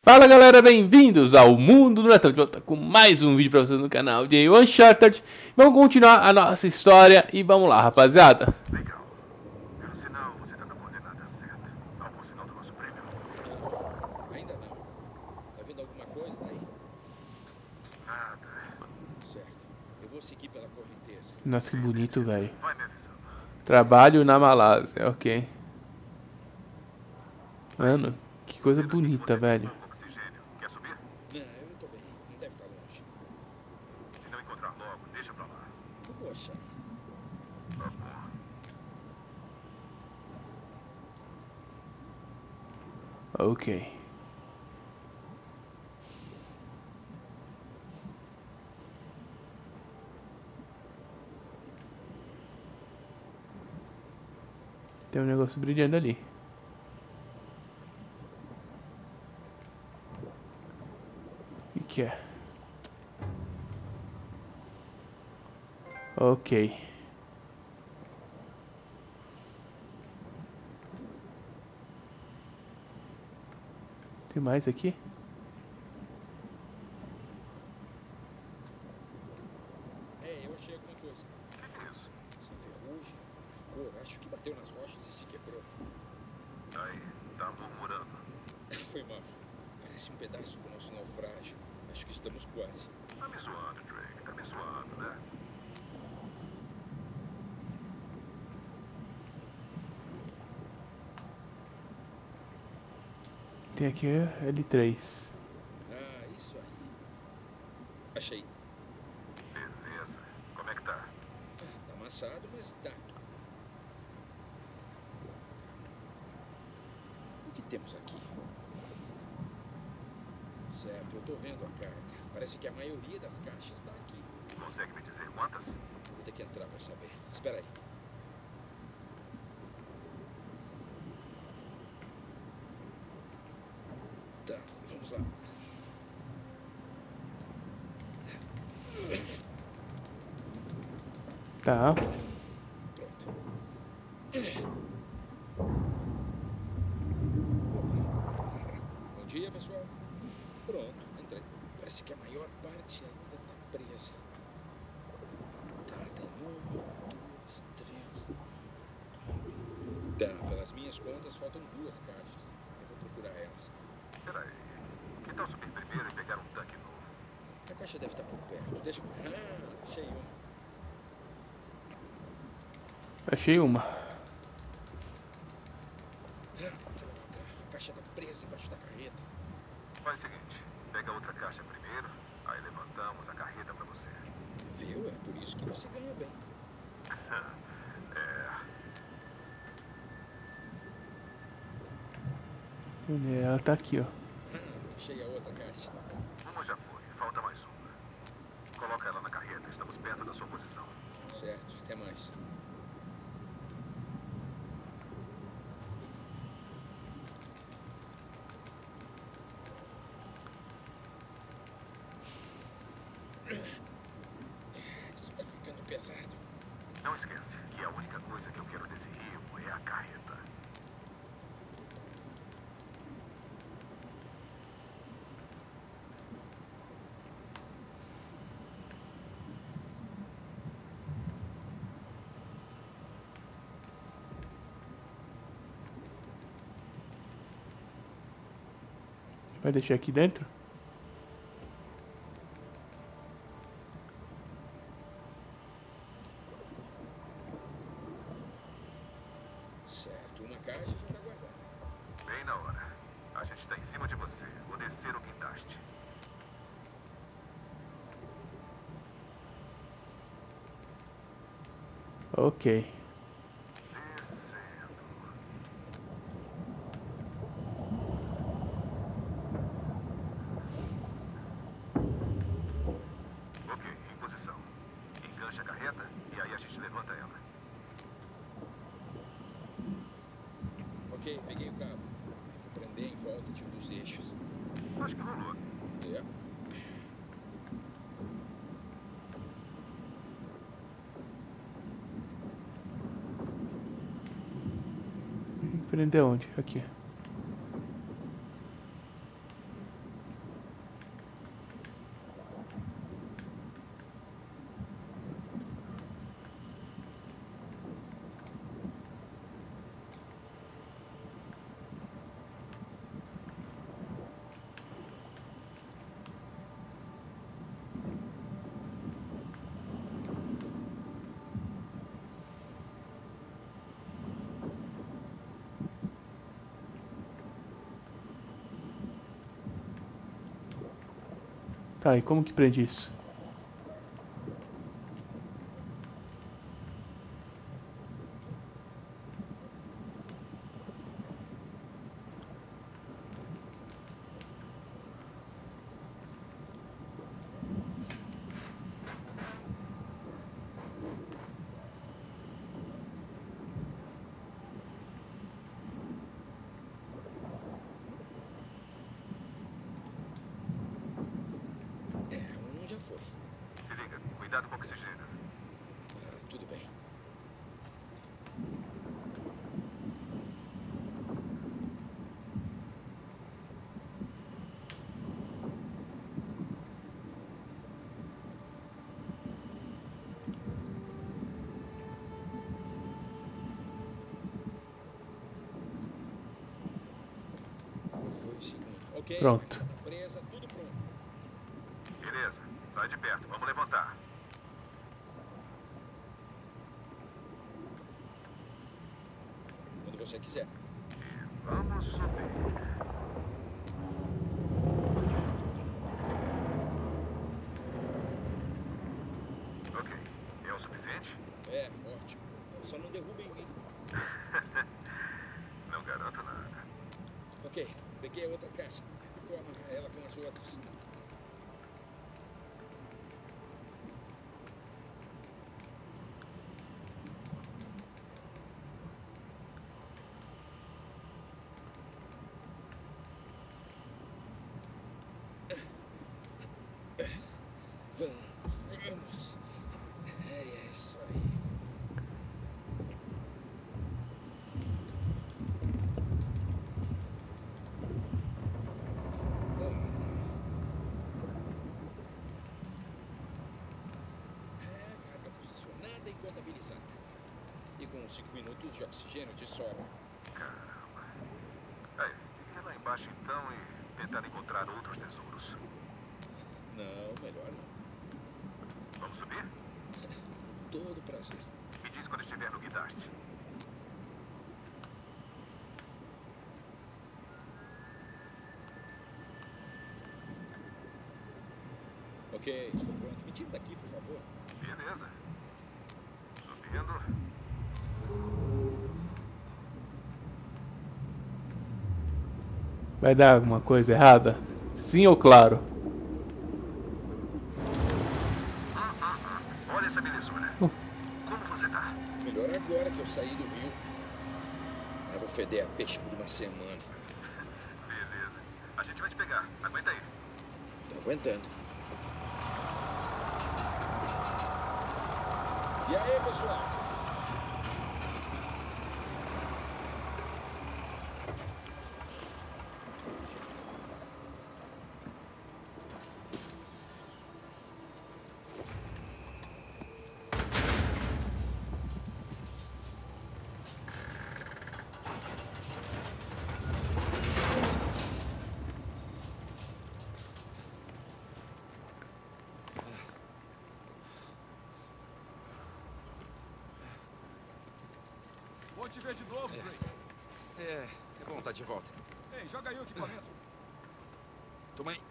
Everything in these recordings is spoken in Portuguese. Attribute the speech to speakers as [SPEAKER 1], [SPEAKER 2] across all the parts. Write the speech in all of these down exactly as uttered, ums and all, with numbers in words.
[SPEAKER 1] Fala galera, bem-vindos ao Mundo do Natal, de volta com mais um vídeo pra vocês no canal de Uncharted. Vamos continuar a nossa história e vamos lá, rapaziada.
[SPEAKER 2] Legal. Pelo sinal, você tá na coordenada certa. Algum sinal do nosso prêmio?
[SPEAKER 3] Não, ainda não. Tá vendo alguma coisa daí?
[SPEAKER 2] Nada.
[SPEAKER 3] Certo. Eu vou seguir pela correnteza.
[SPEAKER 1] Nossa, que bonito, velho.
[SPEAKER 2] Vai me avisando.
[SPEAKER 1] Trabalho na Malásia, ok. Mano, que coisa bonita, velho.
[SPEAKER 2] Oxigênio. Quer subir?
[SPEAKER 3] Não, eu tô bem. Não deve estar longe.
[SPEAKER 2] Se não encontrar logo, deixa pra lá.
[SPEAKER 3] Eu vou achar.
[SPEAKER 2] Tá bom.
[SPEAKER 1] Ok. Tem um negócio brilhando ali. O que é? Ok. Tem mais aqui?
[SPEAKER 3] É, eu achei alguma coisa.
[SPEAKER 2] O que é isso?
[SPEAKER 3] Sem ferrugem, cor, acho que bateu nas rochas e se quebrou.
[SPEAKER 2] Aí, tá murmurando.
[SPEAKER 3] Foi mal. Parece um pedaço do nosso naufrágio. Acho que estamos quase.
[SPEAKER 2] Tá me zoando, Drake. Tá me zoando, né?
[SPEAKER 1] Tem aqui L três.
[SPEAKER 3] Ah, isso aí. Achei.
[SPEAKER 2] Beleza. Como é que tá?
[SPEAKER 3] Ah, tá amassado, mas intacto. O que temos aqui? Certo, eu tô vendo a carga. Parece que a maioria das caixas está aqui.
[SPEAKER 2] Consegue me dizer quantas?
[SPEAKER 3] Vou ter que entrar para saber. Espera aí. Tá, vamos lá.
[SPEAKER 1] Tá.
[SPEAKER 3] Pronto. Opa. Bom dia, pessoal. Pronto, entrei. Parece que a maior parte ainda tá presa. Tá, tem uma, duas, três. Tá, pelas minhas contas, faltam duas caixas. Eu vou procurar elas.
[SPEAKER 2] Peraí. Que tal subir primeiro e pegar um tanque novo?
[SPEAKER 3] A caixa deve estar por perto. Deixa eu... Ah, achei uma.
[SPEAKER 1] Achei uma.
[SPEAKER 3] Ah, droga. A caixa tá presa embaixo da carreta.
[SPEAKER 2] Faz o seguinte. Pega outra caixa primeiro, aí levantamos a carreta pra você.
[SPEAKER 3] Viu? É por isso que você ganha bem.
[SPEAKER 2] É...
[SPEAKER 1] Ela tá aqui, ó.
[SPEAKER 3] Ah, achei a outra caixa.
[SPEAKER 2] Uma já foi, falta mais uma. Coloca ela na carreta, estamos perto da sua posição.
[SPEAKER 3] Certo, até mais. Isso tá ficando pesado.
[SPEAKER 2] Não esquece que a única coisa que eu quero desse rio é a carreta.
[SPEAKER 1] Vai deixar aqui dentro?
[SPEAKER 3] Certo, uma caixa já tá guardada.
[SPEAKER 2] Bem na hora. A gente está em cima de você. Vou descer o guindaste.
[SPEAKER 1] Ok.
[SPEAKER 2] Descendo. Ok, em posição. Engancha a carreta e aí a gente levanta ela.
[SPEAKER 3] Ok, peguei o cabo. Eu vou prender em volta de um dos eixos.
[SPEAKER 2] Acho que rolou.
[SPEAKER 3] É.
[SPEAKER 1] Prender onde? Aqui. Tá, e como que prende isso?
[SPEAKER 3] É, um já foi.
[SPEAKER 2] Se liga, cuidado com o oxigênio.
[SPEAKER 3] Ah, tudo bem. Qual foi o segundo? Ok.
[SPEAKER 1] Pronto.
[SPEAKER 3] Tá presa, tudo pronto.
[SPEAKER 2] Beleza, sai de perto, vamos levantar.
[SPEAKER 3] Quando você quiser.
[SPEAKER 2] E vamos subir. Ok, é o suficiente?
[SPEAKER 3] É, ótimo. Só não derrubem mim.
[SPEAKER 2] Não garanto nada.
[SPEAKER 3] Ok, peguei a outra caixa. Vou amarrar ela com as outras. Vamos, vamos. É isso aí. É, carga posicionada e contabilizada. E com cinco minutos de oxigênio de sobra.
[SPEAKER 2] Caramba. Aí, ir lá embaixo então e tentar encontrar outros tesouros.
[SPEAKER 3] Não, melhor não.
[SPEAKER 2] Vamos subir?
[SPEAKER 3] Com todo prazer.
[SPEAKER 2] Me diz quando estiver no guindaste.
[SPEAKER 3] Ok, estou pronto. Me tira daqui, por favor.
[SPEAKER 2] Beleza. Subindo.
[SPEAKER 1] Vai dar alguma coisa errada? Sim ou claro?
[SPEAKER 2] Olha essa belezura. Como você tá?
[SPEAKER 3] Melhor agora que eu saí do rio. Eu vou feder a peixe por uma semana.
[SPEAKER 2] Beleza. A gente vai te pegar. Aguenta aí.
[SPEAKER 3] Tô aguentando. E aí, pessoal?
[SPEAKER 4] Bom te ver de novo, Drake.
[SPEAKER 3] É, é bom estar de volta.
[SPEAKER 4] Ei, joga aí o equipamento.
[SPEAKER 3] Toma aí.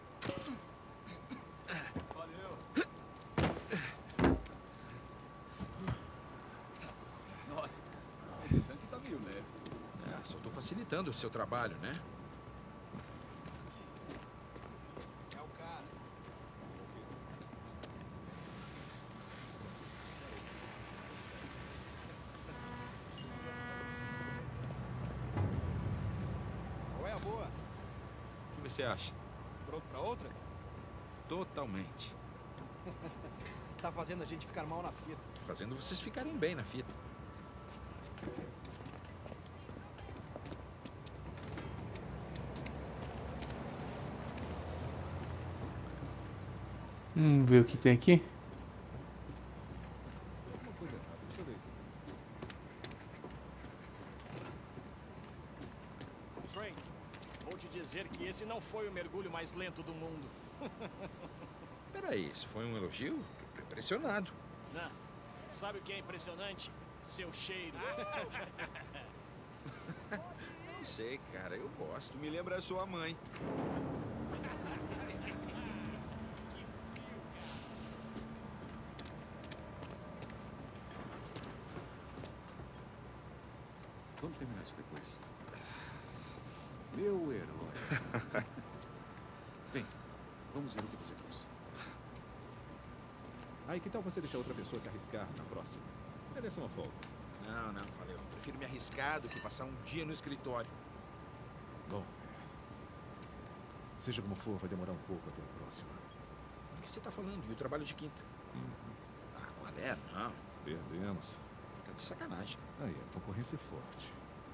[SPEAKER 4] Valeu. Nossa, esse tanque tá meio leve.
[SPEAKER 3] É, só tô facilitando o seu trabalho, né?
[SPEAKER 4] É o cara.
[SPEAKER 5] Qual é a boa?
[SPEAKER 3] O que você acha?
[SPEAKER 5] Pronto pra outra?
[SPEAKER 3] Totalmente.
[SPEAKER 5] Tá fazendo a gente ficar mal na fita.
[SPEAKER 3] Tô fazendo vocês ficarem bem na fita.
[SPEAKER 1] Vamos ver o que tem aqui.
[SPEAKER 4] Alguma coisa errada. Deixa eu ver isso.
[SPEAKER 6] Frank, vou te dizer que esse não foi o mergulho mais lento do mundo.
[SPEAKER 3] Peraí, isso foi um elogio? Tô impressionado.
[SPEAKER 6] Não. Sabe o que é impressionante? Seu cheiro.
[SPEAKER 3] Não sei, cara, eu gosto. Me lembra a sua mãe.
[SPEAKER 6] Que
[SPEAKER 4] Vamos terminar isso depois. Meu herói. Vem, vamos ver o que você trouxe. Aí, que tal você deixar outra pessoa se arriscar na próxima? Merece uma folga.
[SPEAKER 3] Não, não, valeu. Prefiro me arriscar do que passar um dia no escritório.
[SPEAKER 4] Bom, seja como for, vai demorar um pouco até a próxima.
[SPEAKER 3] O que você tá falando? E o trabalho de quinta?
[SPEAKER 4] Uhum.
[SPEAKER 3] Ah, qual é? Não.
[SPEAKER 4] Perdemos.
[SPEAKER 3] Tá de sacanagem.
[SPEAKER 4] Aí, a concorrência é forte.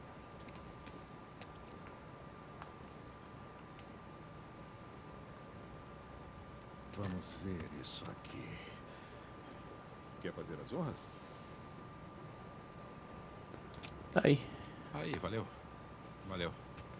[SPEAKER 4] Vamos ver isso aqui. Quer fazer as honras?
[SPEAKER 1] Tá aí.
[SPEAKER 3] Aí, valeu. Valeu.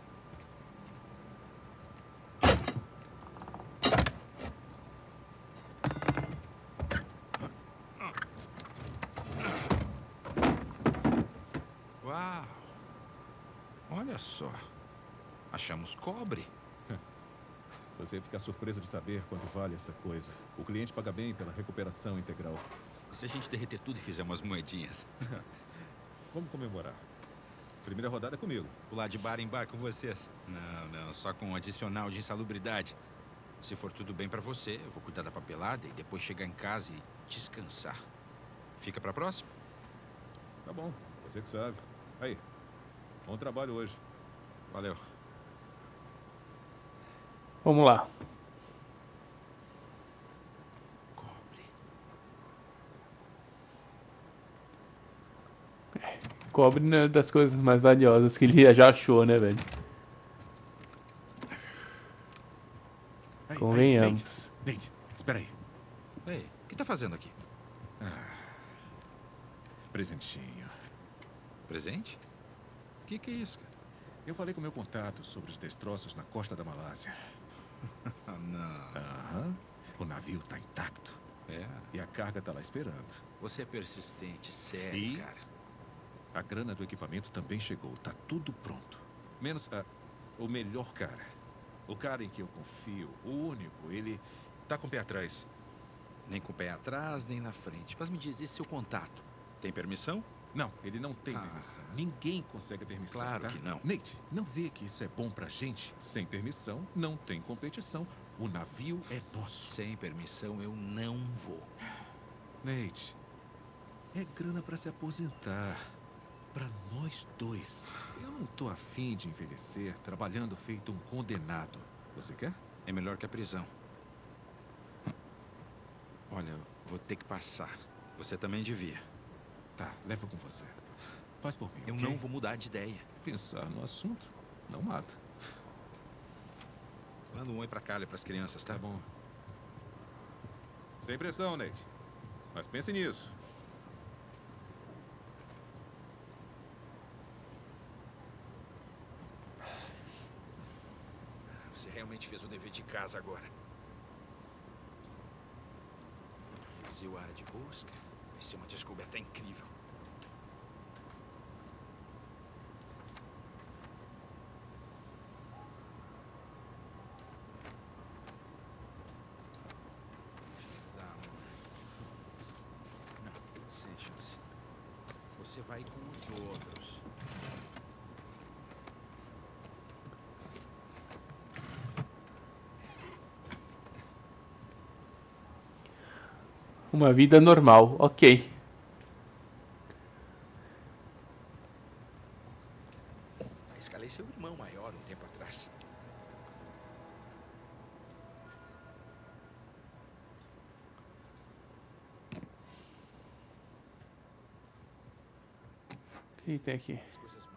[SPEAKER 3] Uau! Olha só. Achamos cobre.
[SPEAKER 4] Você fica surpreso de saber quanto vale essa coisa. O cliente paga bem pela recuperação integral.
[SPEAKER 3] E se a gente derreter tudo e fizer umas moedinhas?
[SPEAKER 4] Vamos comemorar. Primeira rodada comigo.
[SPEAKER 3] Pular de bar em bar com vocês? Não, não. Só com um adicional de insalubridade. Se for tudo bem pra você, eu vou cuidar da papelada e depois chegar em casa e descansar. Fica pra próxima?
[SPEAKER 4] Tá bom, você que sabe. Aí, bom trabalho hoje.
[SPEAKER 3] Valeu.
[SPEAKER 1] Vamos lá.
[SPEAKER 3] Cobre.
[SPEAKER 1] Cobre não é das coisas mais valiosas que ele já achou, né, velho?
[SPEAKER 4] Aí,
[SPEAKER 1] Convenhamos.
[SPEAKER 4] Aí, Nate, Nate, espera aí.
[SPEAKER 3] Ei, o que tá fazendo aqui?
[SPEAKER 4] Presentinho.
[SPEAKER 3] Presente? O que que é isso, cara?
[SPEAKER 4] Eu falei com meu contato sobre os destroços na costa da Malásia.
[SPEAKER 3] Ah, não.
[SPEAKER 4] Aham. O navio tá intacto.
[SPEAKER 3] É,
[SPEAKER 4] E a carga tá lá esperando.
[SPEAKER 3] você é persistente, sério,
[SPEAKER 4] E?
[SPEAKER 3] cara.
[SPEAKER 4] A grana do equipamento também chegou. Tá tudo pronto. Menos a, o melhor cara. O cara em que eu confio. O único. Ele tá com o pé atrás.
[SPEAKER 3] Nem com o pé atrás, nem na frente. Mas me diz, esse seu contato tem permissão?
[SPEAKER 4] Não, ele não tem
[SPEAKER 3] Ah.
[SPEAKER 4] permissão. Ninguém consegue a permissão,
[SPEAKER 3] Claro
[SPEAKER 4] tá?
[SPEAKER 3] que não.
[SPEAKER 4] Nate, não vê que isso é bom pra gente? Sem permissão, não tem competição. O navio é nosso.
[SPEAKER 3] Sem permissão, eu não vou.
[SPEAKER 4] Nate, é grana pra se aposentar. Pra nós dois. Eu não tô afim de envelhecer trabalhando feito um condenado. Você quer?
[SPEAKER 3] É melhor que a prisão. Olha, eu vou ter que passar. Você também devia.
[SPEAKER 4] Tá, leva com você. Faz por mim,
[SPEAKER 3] Eu
[SPEAKER 4] ok?
[SPEAKER 3] não vou mudar de ideia.
[SPEAKER 4] Pensar no assunto não mata.
[SPEAKER 3] Manda um oi pra Calha, pras crianças, tá?
[SPEAKER 4] Tá bom. Sem pressão, Nate. Mas pense nisso.
[SPEAKER 3] Você realmente fez o dever de casa agora. Reduziu a área de busca. Vai ser uma descoberta incrível. Filho da mãe. Não, sem chance. Você vai com os outros.
[SPEAKER 1] Uma vida normal, ok.
[SPEAKER 3] Escalei seu irmão maior um tempo atrás.
[SPEAKER 1] O que tem aqui?
[SPEAKER 3] As coisas